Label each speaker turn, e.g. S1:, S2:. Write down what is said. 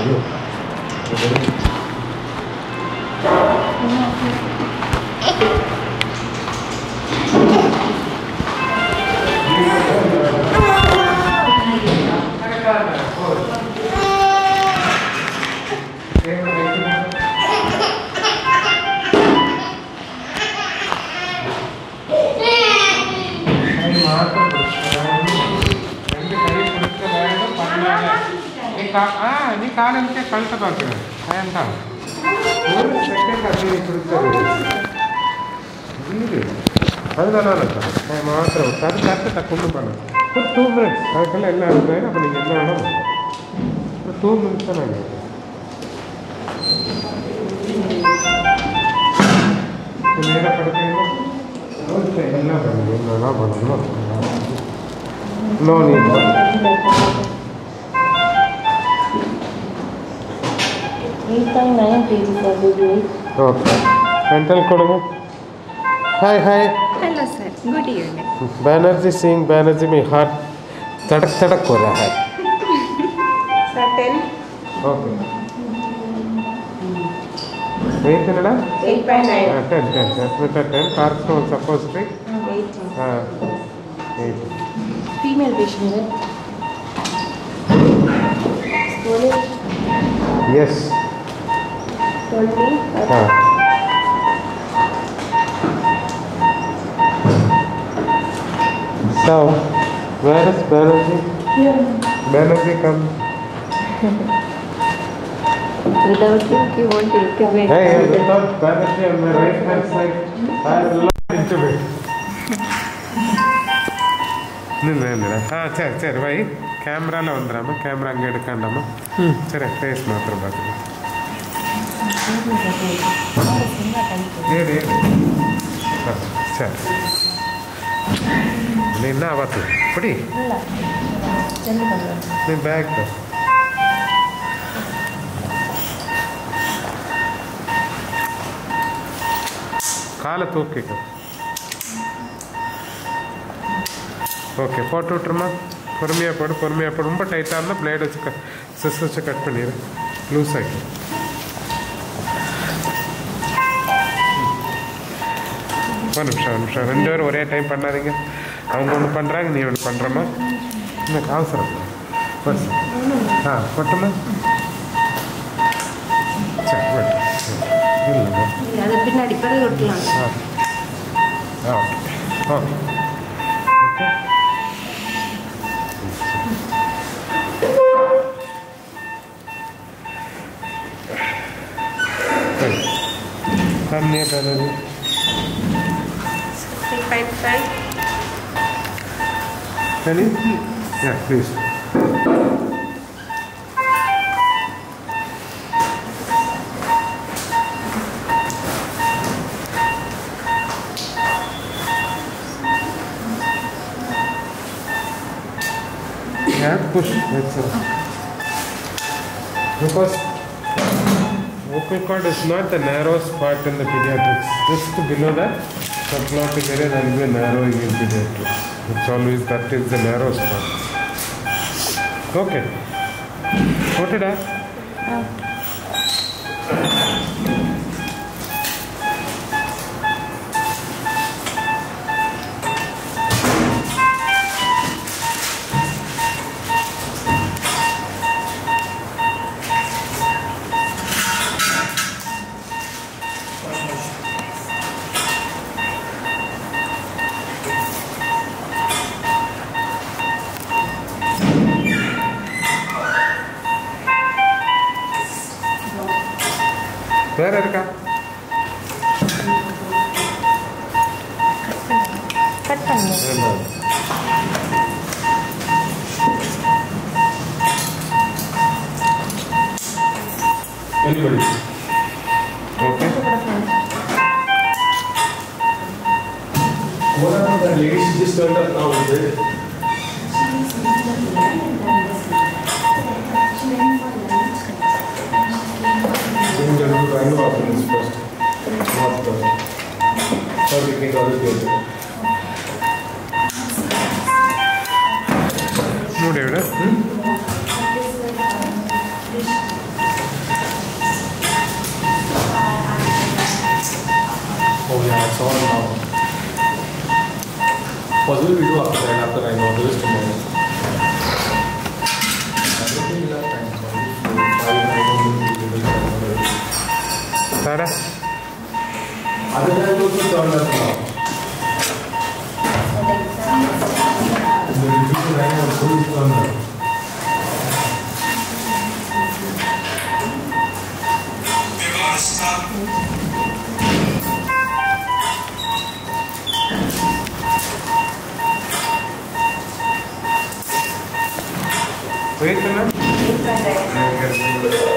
S1: நீ காலம்க்கே கழுத்தை பார்க்குறேன் வேண்டாம் ஒரு செகண்ட் அப்படி கொடுத்தாரு வீடு அதனால மாத்திரம் கரெக்டாக கொண்டு பண்ணேன் ஒரு 2 minutes அதுக்கெல்லாம் எல்லாம் இருக்கிறேன் அப்போ நீங்கள் என்ன வேணும் ஒரு 2 minutes தான் நான் நேராக படுத்தீங்கன்னா என்ன பண்ணுங்க என்னதான் பண்ணணும் நோ நீட் ओके पेंटल कोडोगे hi hi
S2: hello sir good evening
S1: Banerjee Singh Banerjee में हार्ट तड़क तड़क हो रहा है
S2: सर 10
S1: ओके वेट कितना
S2: 8.9
S1: 10 कार्स को सपोजिटरी
S2: 8
S1: हां 8
S2: फीमेल पेशेंट है
S1: यस
S2: 20
S1: हाँ So, where is Banerjee?
S2: here
S1: Banerjee come.
S2: without you won't take away
S1: Hey, without Banerjee on my right hand side, I will look into it. नहीं हाँ चल भाई camera ला वंदरामा camera अंगे एडुक्कंडामा चल face मात्रम बाकी ये चल नहीं ना बात पड़ी नहीं बैग तो काल तूके को ओके फोटो विட்டுருமா பொறுமையா போடு ரொம்ப டைட்டா இருந்தா பிளேட் வச்சு சிஸ் வச்சு கட் பண்ணிரு லூஸ் ஆக்கி ஒரு நிமிஷம் ரெண்டு பேரும் ஒரே டைம் பண்ணாதீங்க அவங்க ஒன்று பண்ணுறாங்க நீ ஒன்று பண்ணுறமா எனக்கு அவசரம் பஸ் கொட்டுமா சரி இல்லைங்க
S2: அது பின்னாடி பிறகு ஒட்டலாம்
S1: okay okay Come near Banerjee.
S2: 3.5
S1: Can you? Yeah, please. Yeah, push. That's all. Because vocal cord is not the narrowest part in the pediatrics. Just below that subglottic area there will be a narrowing in pediatrics. It's always that is the narrowest part. Okay. What did I? Where are you?
S2: Cut करना
S1: Anybody? Okay.
S3: One of the ladies just turned up now, is it? I know options first. Not first. Or we can always get it.
S1: No, David.
S3: Possible we do after 9 or this tomorrow. Everything will have time. 5, 9
S1: Tara?
S3: other than those who turned up now. The review ran also is turned up.
S1: Wait a minute.